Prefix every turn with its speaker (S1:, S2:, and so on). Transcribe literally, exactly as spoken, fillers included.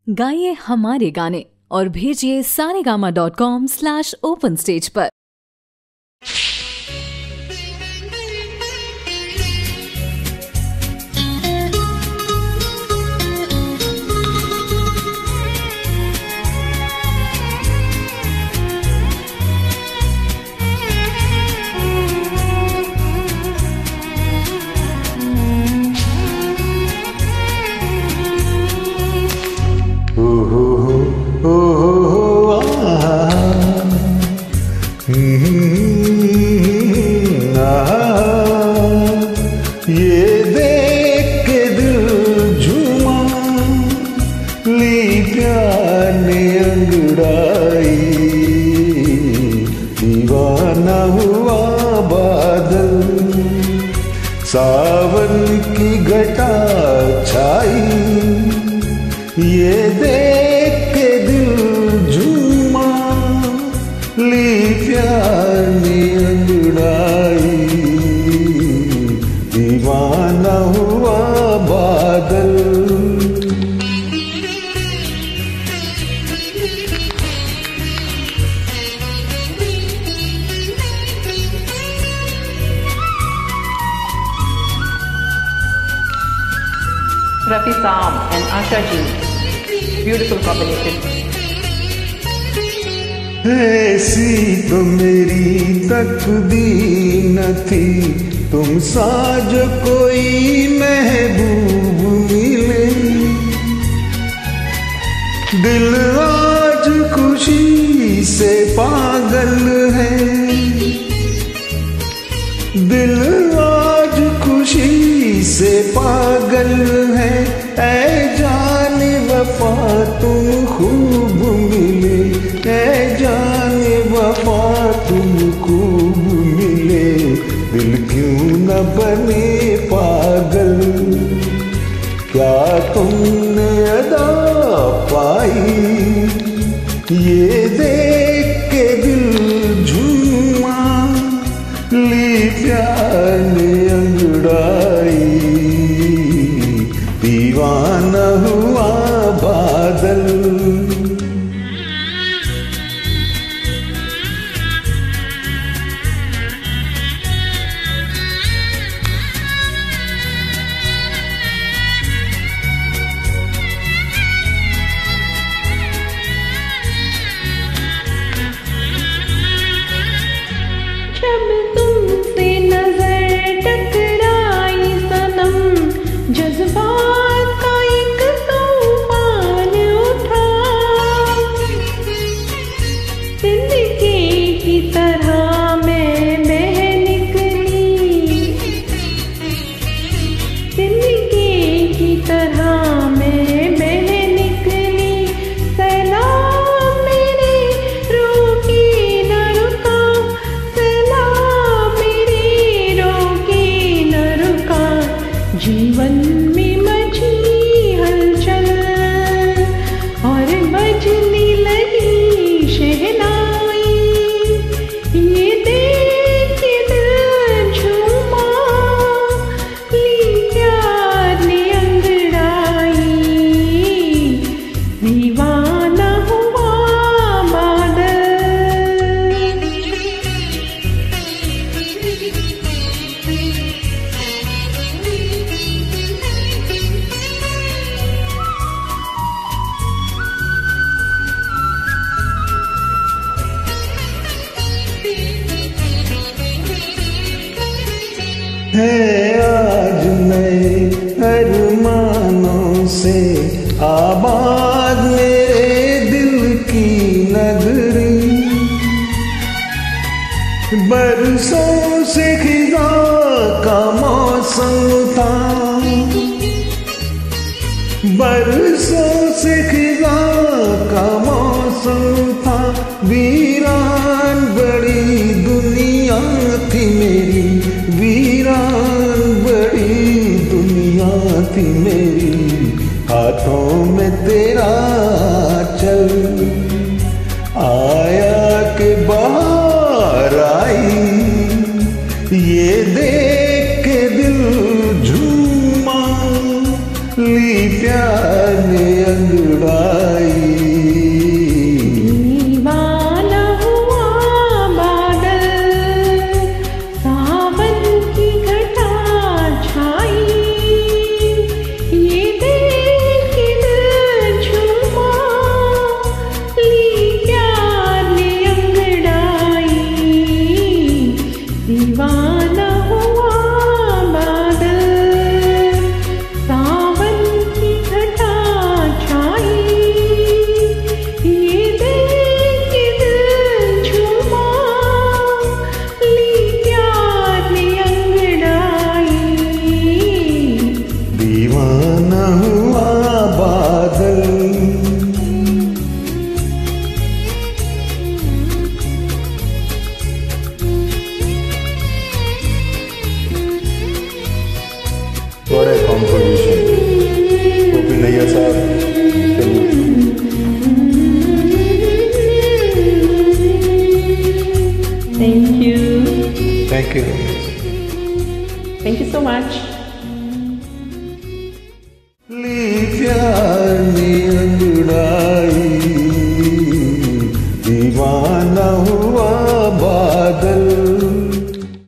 S1: गाइए हमारे गाने और भेजिए Saregama dot com slash open stage पर।
S2: ये देख के दिल झूमा, ली प्यार ने अंगड़ाई, दीवाना हुआ बादल, सावन की घटा छाई। ये देख के दिल झूमा, ली प्यार ने अंगड़ाई, दीवाना हुआ बादल।
S3: Rafi Sam and Asha Ji, beautiful combination.
S2: ऐसी तो मेरी तकदीर न थी, तुम सा जो कोई महबूब मिले। दिल आज खुशी से पागल है, दिल आज खुशी से पागल है। ऐ जाने वफा तुम खूब मिले, ऐ जाने वफा तुम खूब मिले। दिल क्यों न बने पागल, क्या तुमने अदा पाई। ये देख के दिल झूमा, ली प्यार ने अंगड़ाई, दीवाना हुआ बादल।
S4: जब तुमसे नजर टकराई सनम, जज्बात का एक तूफान उठा। जिंदगी की तरह मैं बह निकली, जिंदगी की तरह मैं बह निकली। सैलाब मेरे रोके न रुका, जीवन में मची हलचल और बजने लगी शहनाई। ये देख के दिल झूमा, ली प्यार ने अंगड़ाई, दीवाना हुआ बादल।
S2: है आज नए अरमानों से आबाद मेरे दिल की नगरी। बरसों से खिजा का मौसम था, बरसों से खिजा का मौसम था। वीरान बड़ी दुनिया थी मेरी, वीरान बड़ी दुनिया थी मेरी। हाथों में तेरा चल आया के बाहर आई। ये देख के दिल झूमा, ली प्यार ने अंगड़ा आई।
S4: दीवाना हुआ बादल, सावन की घटा छाई, ये देख के दिल झूमा, ली प्यार ने अंगड़ाई। दीवाना हुआ बादल, सावन की घटा छाई, ये देख के दिल झूमा, ली प्यार ने अंगड़ाई।
S2: दीवाना हुआ बादल। What a composition. Gopi Nayyar sahab.
S4: Thank you.
S2: Thank you.
S4: Thank you so much.